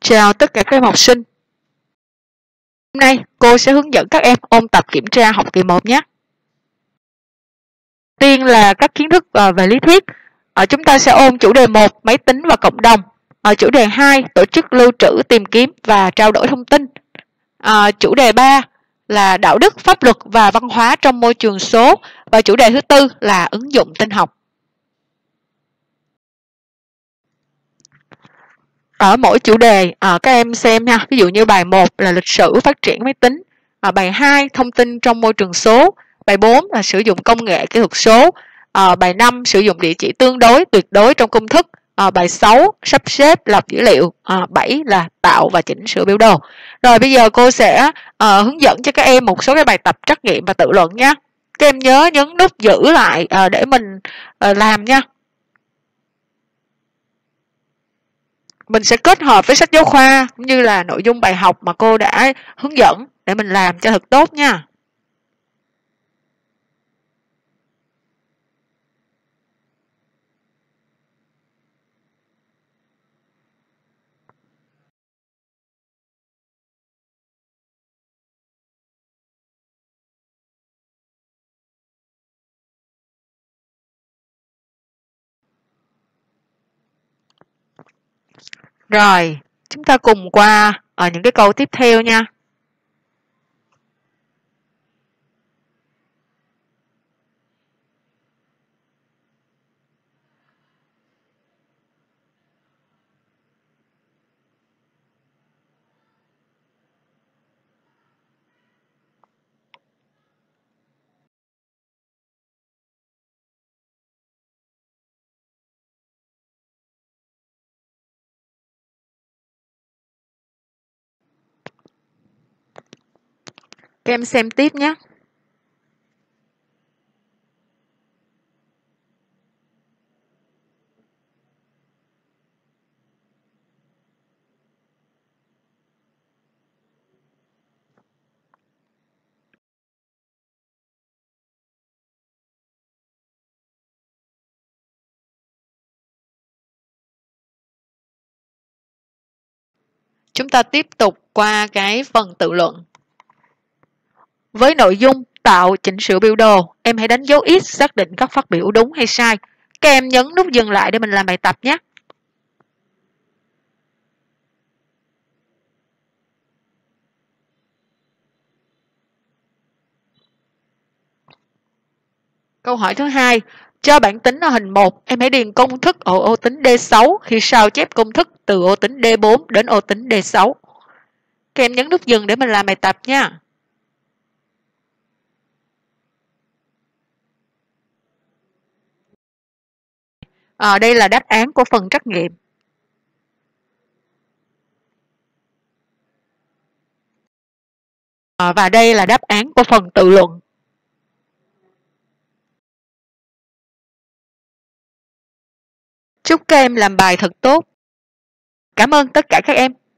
Chào tất cả các em học sinh. Hôm nay cô sẽ hướng dẫn các em ôn tập kiểm tra học kỳ 1 nhé. Tiên là các kiến thức về lý thuyết. Chúng ta sẽ ôn chủ đề 1 máy tính và cộng đồng. Chủ đề 2 tổ chức lưu trữ tìm kiếm và trao đổi thông tin. Chủ đề 3 là đạo đức, pháp luật và văn hóa trong môi trường số. Và chủ đề thứ tư là ứng dụng tin học. Ở mỗi chủ đề các em xem nha, ví dụ như bài 1 là lịch sử phát triển máy tính, bài 2 thông tin trong môi trường số, bài 4 là sử dụng công nghệ kỹ thuật số, bài 5 sử dụng địa chỉ tương đối tuyệt đối trong công thức, bài 6 sắp xếp lọc dữ liệu, 7 là tạo và chỉnh sửa biểu đồ. Rồi bây giờ cô sẽ hướng dẫn cho các em một số cái bài tập trắc nghiệm và tự luận nha. Các em nhớ nhấn nút giữ lại để mình làm nha. Mình sẽ kết hợp với sách giáo khoa cũng như là nội dung bài học mà cô đã hướng dẫn để mình làm cho thật tốt nha. Rồi, chúng ta cùng qua ở những cái câu tiếp theo nha. Các em xem tiếp nhé. Chúng ta tiếp tục qua cái phần tự luận. Với nội dung tạo chỉnh sửa biểu đồ, em hãy đánh dấu X xác định các phát biểu đúng hay sai. Các em nhấn nút dừng lại để mình làm bài tập nhé. Câu hỏi thứ hai, cho bảng tính ở hình 1, em hãy điền công thức ở ô tính D6 khi sao chép công thức từ ô tính D4 đến ô tính D6. Các em nhấn nút dừng để mình làm bài tập nha. Đây là đáp án của phần trắc nghiệm. Và đây là đáp án của phần tự luận. Chúc các em làm bài thật tốt. Cảm ơn tất cả các em.